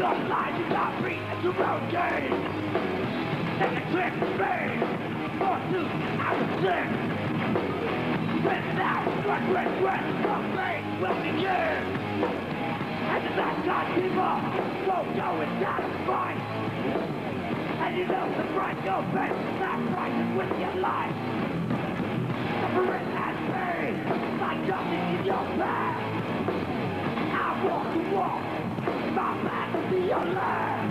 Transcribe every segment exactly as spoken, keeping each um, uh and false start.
your life, you got free at your own game. Take a trip to Spain, for two hours sick. Without what regret, the pain will begin. And the bad God people won't go and satisfy. And you know the price you'll pay, that price is with your life. Suffering and pain, like nothing in your past. I walk the walk, my path will be your last.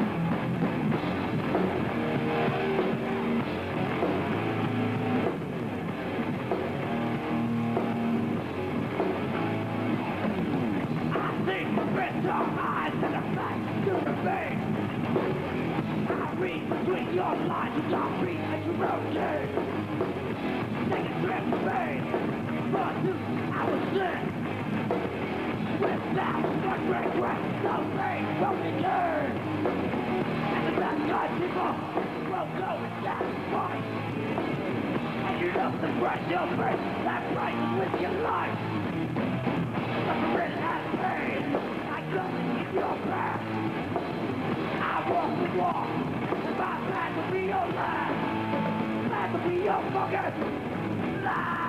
I see red dark eyes and a back to the face. I read between your lines, you don't read at your own game. Take a trip to Spain, for two hours sick. Without much regret, the pain will begin. And the bad God people will go and sacrifice. And you know the price you'll pay, that price is with your life. Suffering and pain, like nothing in your past. I walk the walk, and my path will be your last. Path will be your fucking last.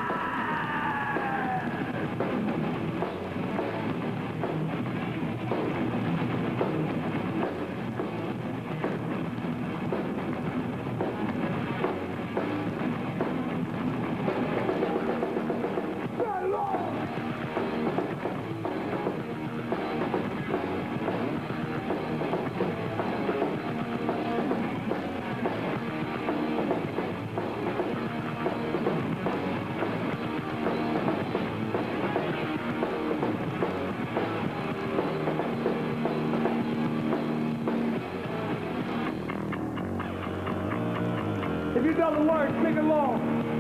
If you know the words, sing along.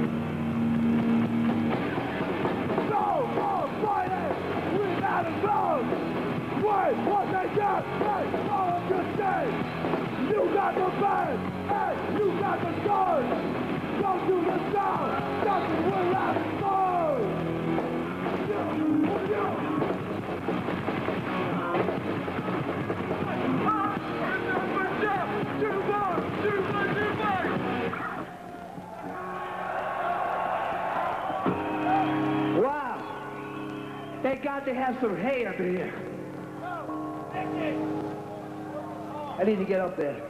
No more fighting without a cause. Wait, what they got, hey, all understand. You got the band, hey, you got the scars. Go to the sound, nothing will have it more. Yeah, yeah. Thank God they have some hay up in here. I need to get up there.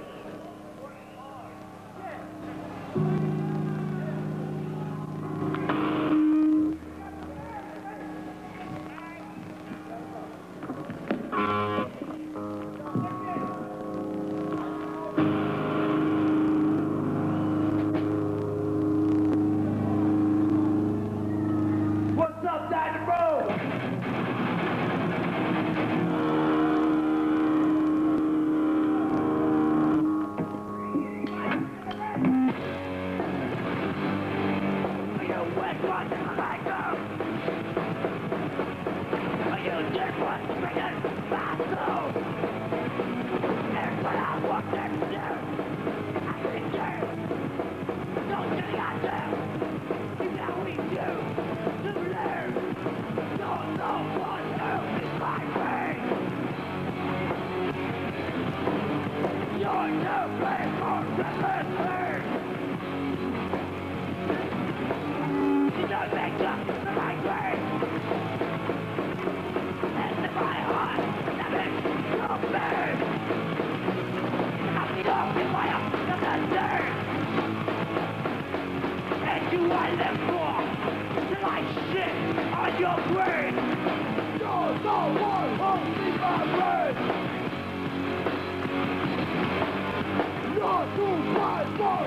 What's up, down the road? You're too bright for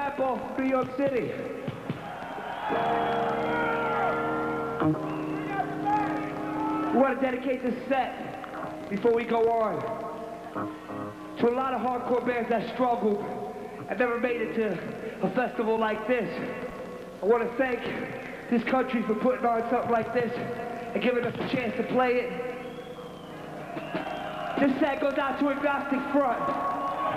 Madball from New York City. We want to dedicate this set, before we go on, to a lot of hardcore bands that struggled and never made it to a festival like this. I want to thank this country for putting on something like this and giving us a chance to play it. This set goes out to Agnostic Front.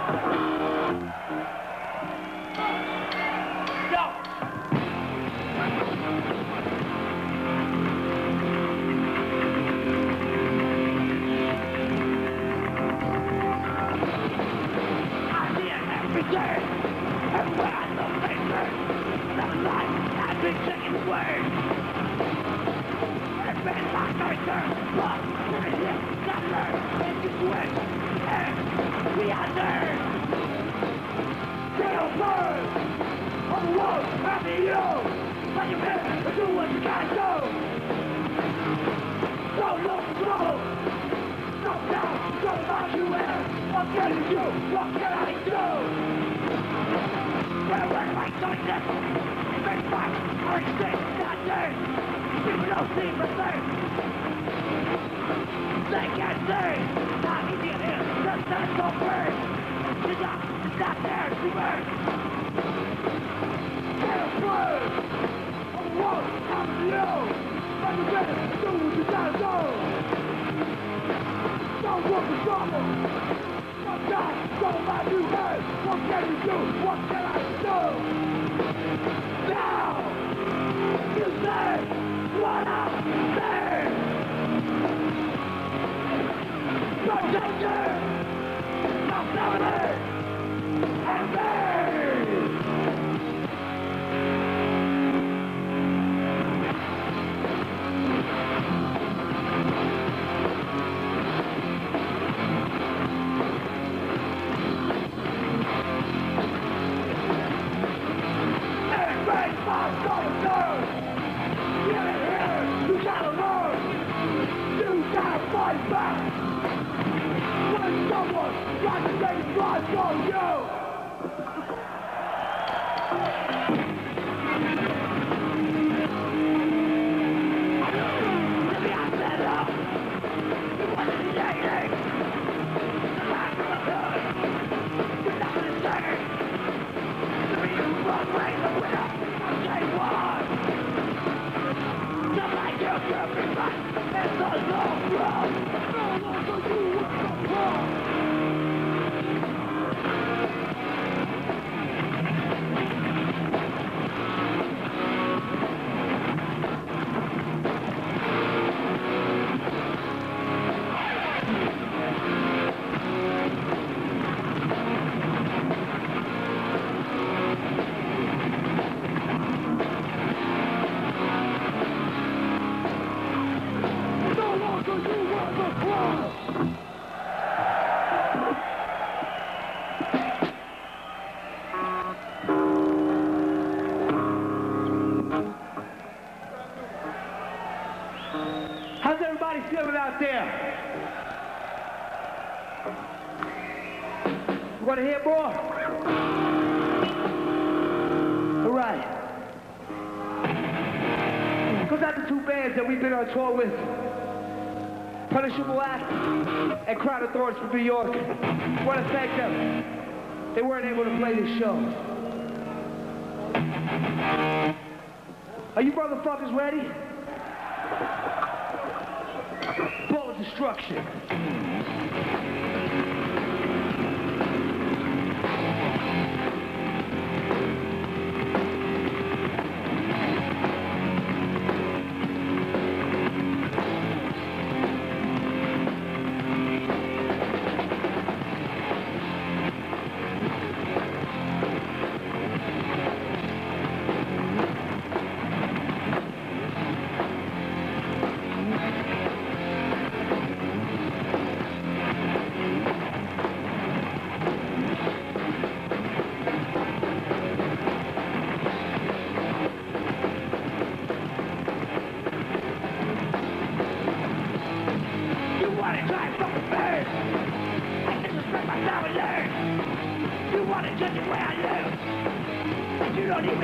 How's everybody feeling out there? You want to hear more? All right. Goes out to two bands that we've been on tour with. Punishable Act and Crown of Thorns from New York. I want to thank them. They weren't able to play this show. Are you motherfuckers ready? Ball of destruction.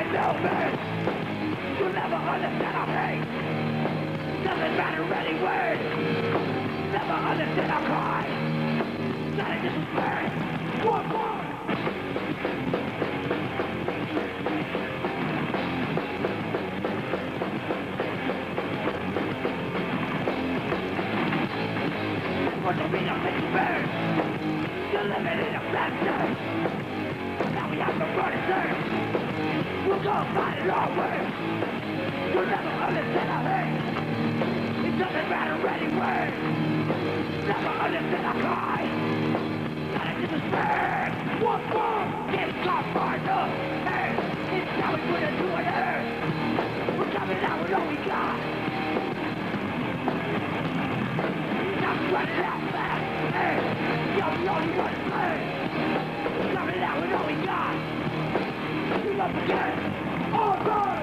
Eindhoven. You'll never understand our pain. Doesn't matter any word. Never understand our cry. Not in despair. One more. What do you mean I'm making bird? You're living in a bastard. Now we have to run it there. We'll go find it our way. You'll never understand our hate. It doesn't matter anyway. Never understand our cry. Not into despair. What more? It's our partner. Hey, it's how we put it to an end. We're coming out with all we got. Not running out fast. Hey, you're the only one to play. We're coming out with all we got. You love again. All time.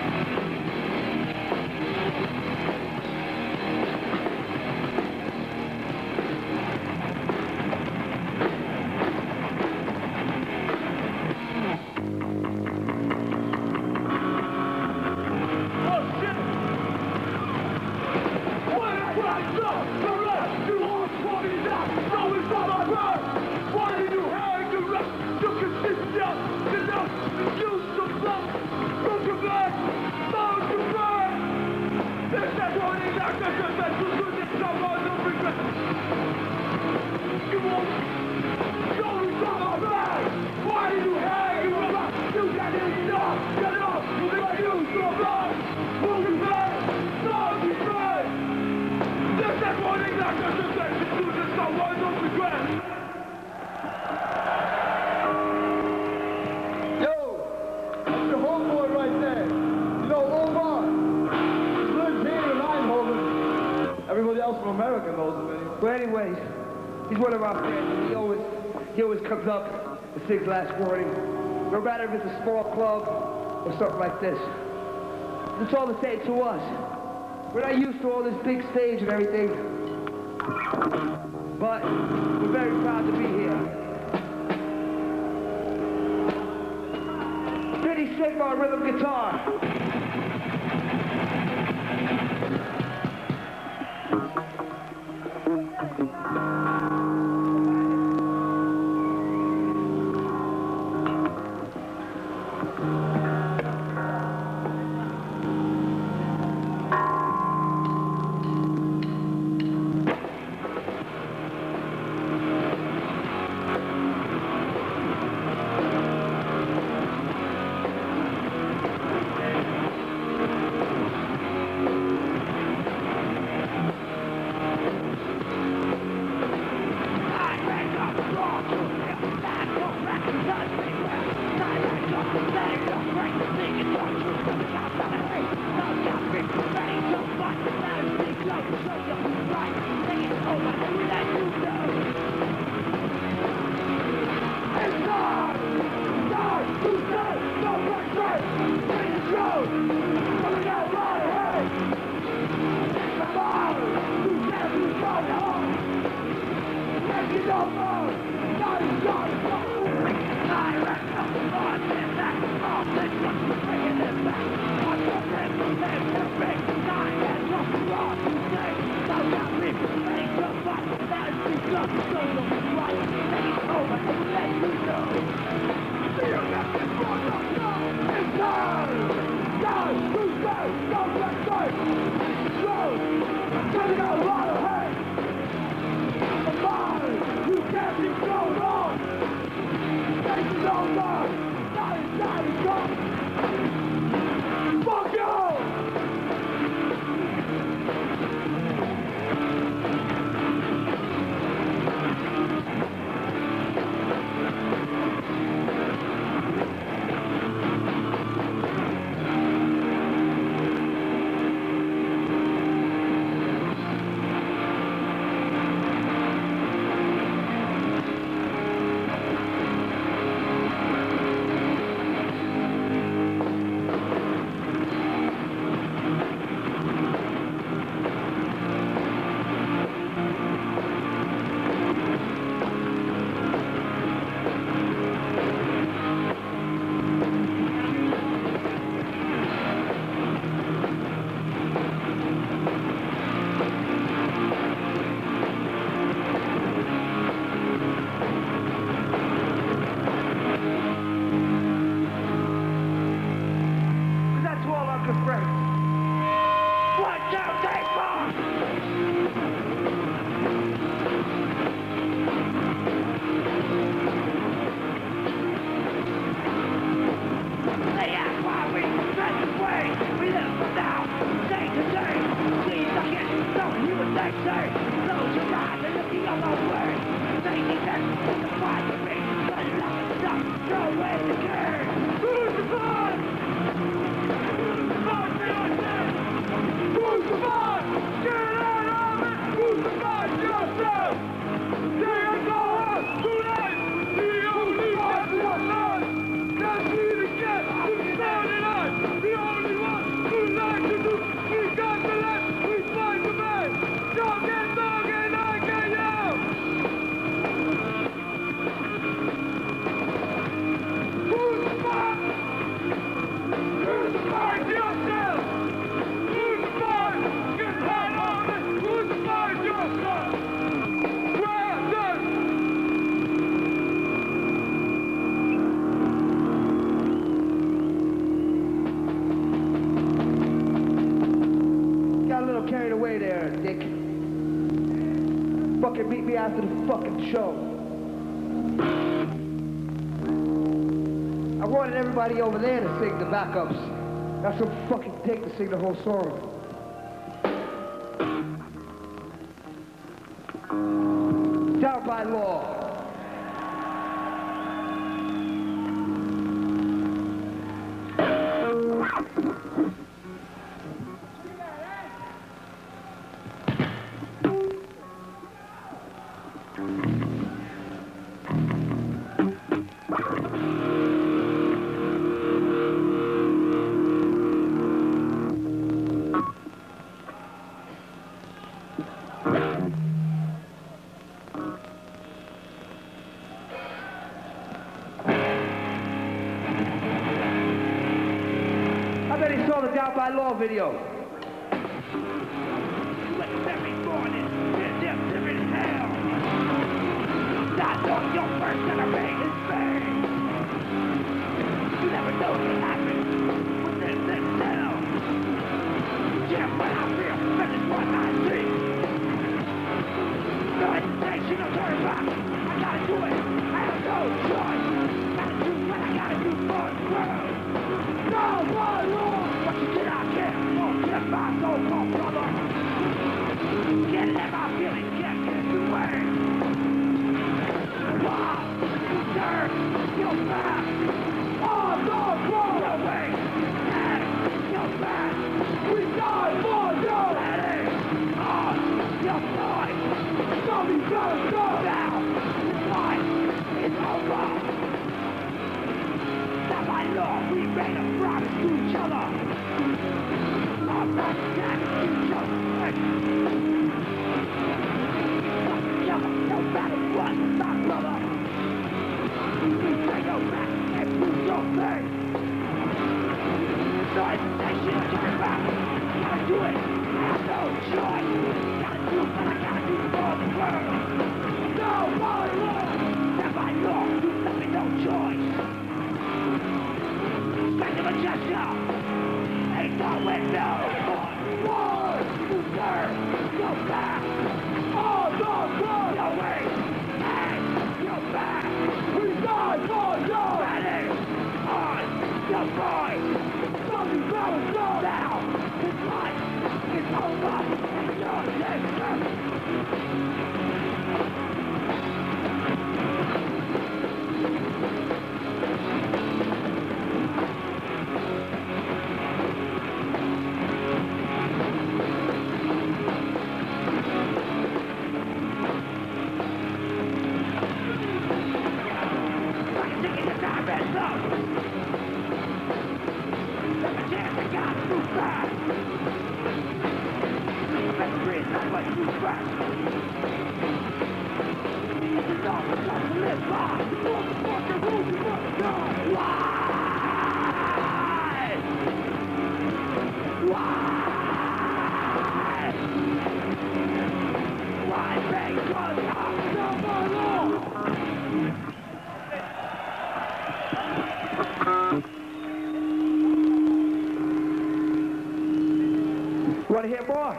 Everybody else from America knows him anyway. But anyways, he's one of our fans. He always, he always comes up and sings Last Warning. No matter if it's a small club or something like this. It's all the same to us. We're not used to all this big stage and everything. But we're very proud to be here. Vinny Sigma on rhythm guitar. Carried away there, Dick. Fucking meet me after the fucking show. I wanted everybody over there to sing the backups. That's what fucking take to sing the whole song. Down by law. Down by law video. Every morning, there's just in hell. Not knowing your first enemy is pain. You never know what happens within this cell. Just when I feel, that is what I see. No hesitation, no turning back. I gotta do it. I have no choice. Gotta do what I gotta do for the world. Down by law. What you did, I can't. Won't get my so-called brother. Can't let my feelings get in the way. Why? You turn your back. On the road. No way. And your back. We die for you. Let it on your side. Somebody's gotta go. Now, this life is over. Now by law, we made a promise to each other. I'm not dead to each other. No matter what, my brother. We say no back and we don't pay. No hesitation to turn back. Gotta do it. I have no choice. Gotta do what I gotta do for the world. No, my law. Now by law, you left me no choice. Strength of a gesture. Ain't no window. War, you turn your back. All the blood. No way. And your back. We die for you. Ready on your voice. Something's gotta go now. This life is over. And your nature. You want to hear more?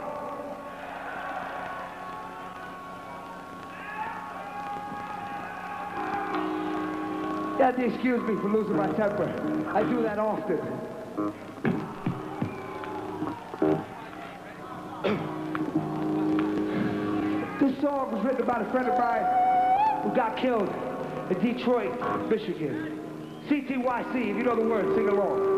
You have to excuse me for losing my temper. I do that often. This song was written about a friend of mine who got killed in Detroit, Michigan. C T Y C, if you know the words, sing along.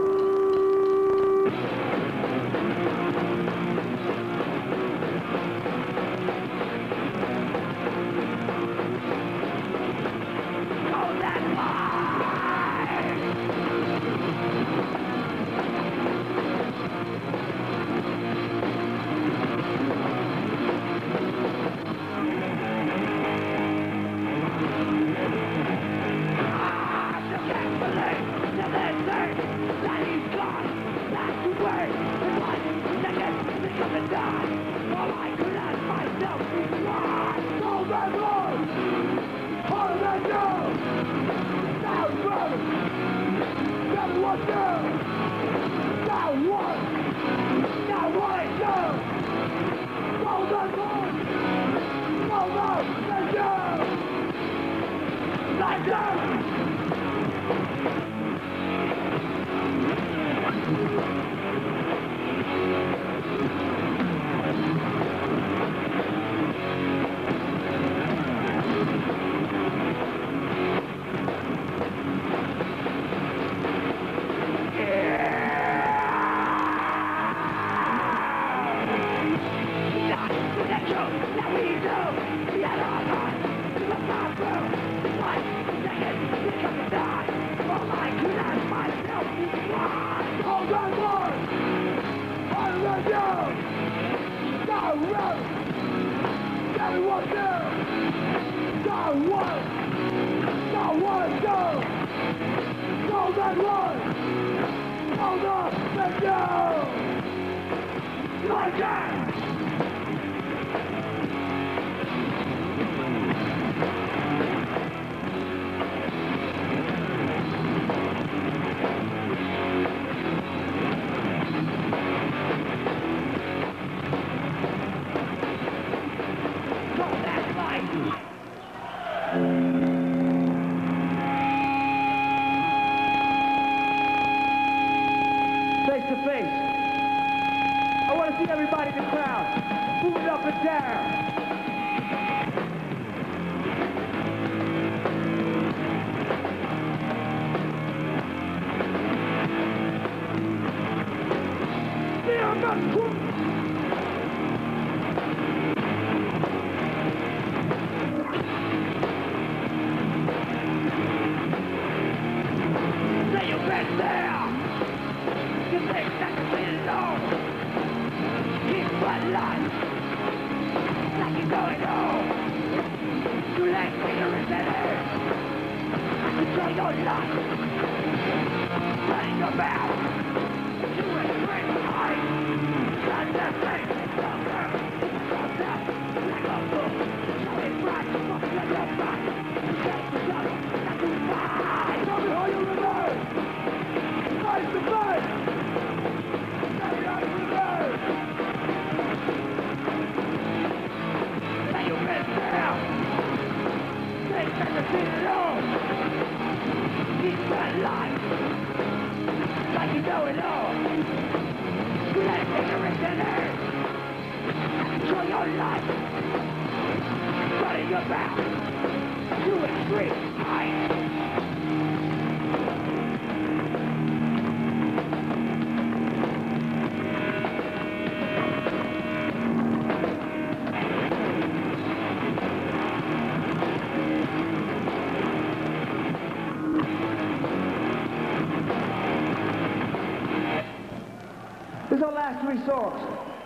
These are our last three songs.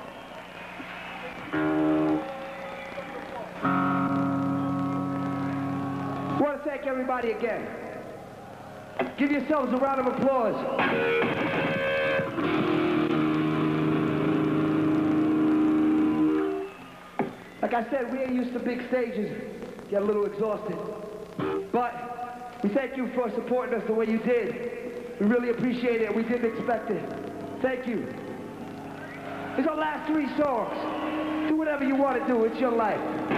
I want to thank everybody again. Give yourselves a round of applause. Like I said, we ain't used to big stages. Get a little exhausted. But we thank you for supporting us the way you did. We really appreciate it. We didn't expect it. Thank you. It's our last three songs. Do whatever you want to do. It's your life.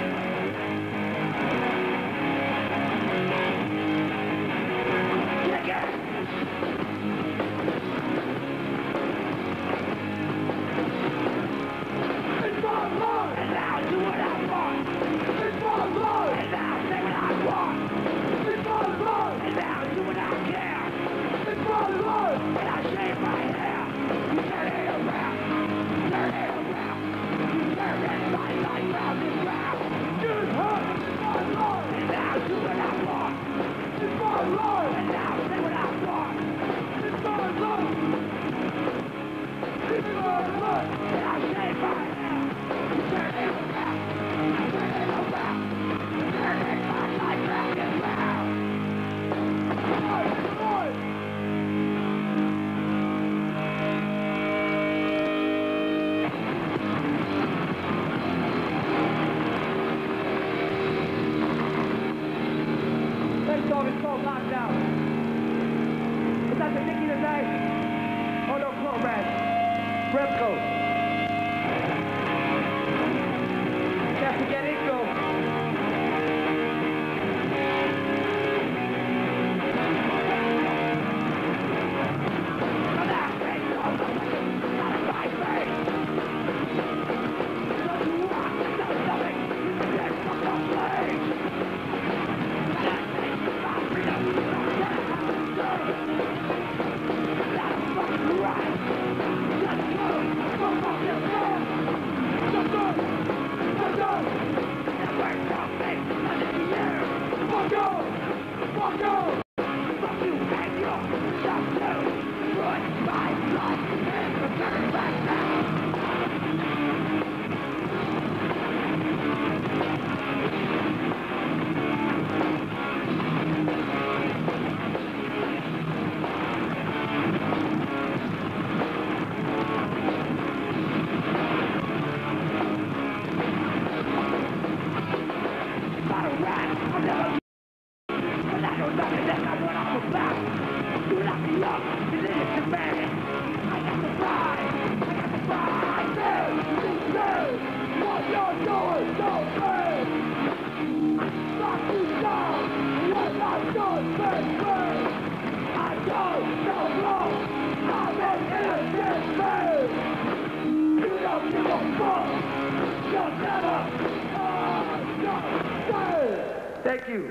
Thank you.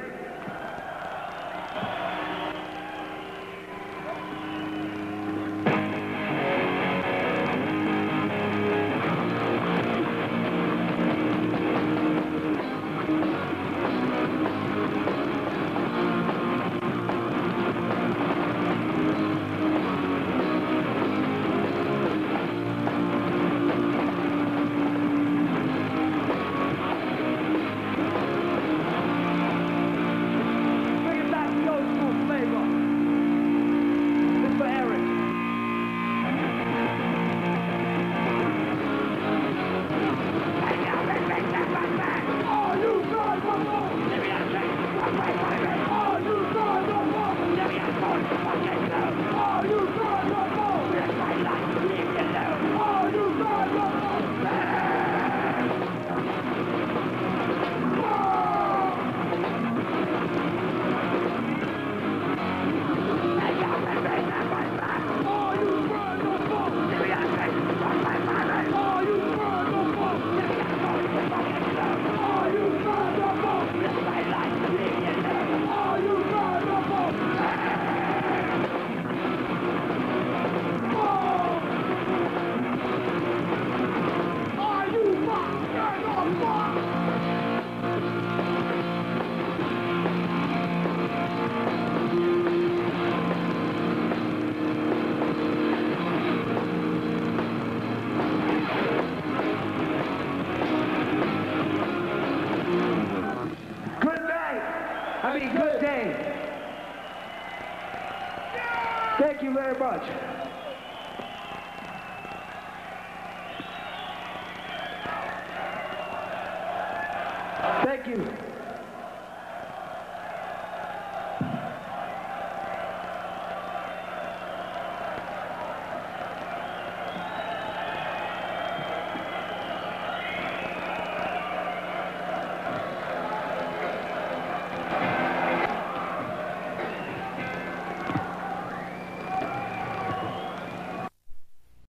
I mean, good day. Thank you very much. Thank you.